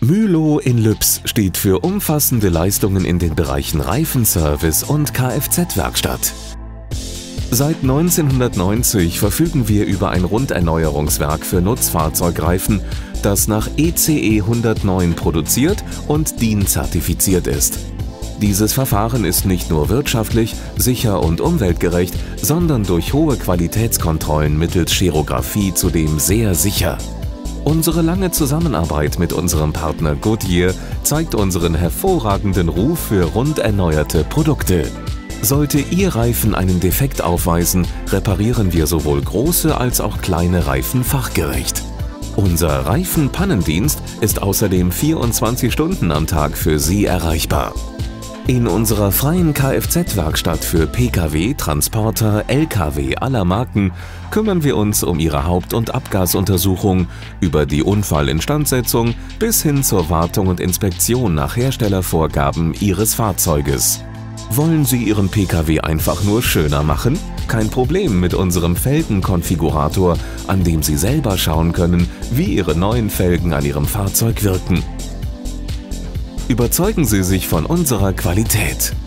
Mylo in Lübs steht für umfassende Leistungen in den Bereichen Reifenservice und Kfz-Werkstatt. Seit 1990 verfügen wir über ein Runderneuerungswerk für Nutzfahrzeugreifen, das nach ECE 109 produziert und DIN-zertifiziert ist. Dieses Verfahren ist nicht nur wirtschaftlich, sicher und umweltgerecht, sondern durch hohe Qualitätskontrollen mittels Cherographie zudem sehr sicher. Unsere lange Zusammenarbeit mit unserem Partner Goodyear zeigt unseren hervorragenden Ruf für runderneuerte Produkte. Sollte Ihr Reifen einen Defekt aufweisen, reparieren wir sowohl große als auch kleine Reifen fachgerecht. Unser Reifenpannendienst ist außerdem 24 Stunden am Tag für Sie erreichbar. In unserer freien Kfz-Werkstatt für Pkw, Transporter, Lkw aller Marken kümmern wir uns um Ihre Haupt- und Abgasuntersuchung, über die Unfallinstandsetzung bis hin zur Wartung und Inspektion nach Herstellervorgaben Ihres Fahrzeuges. Wollen Sie Ihren Pkw einfach nur schöner machen? Kein Problem mit unserem Felgenkonfigurator, an dem Sie selber schauen können, wie Ihre neuen Felgen an Ihrem Fahrzeug wirken. Überzeugen Sie sich von unserer Qualität.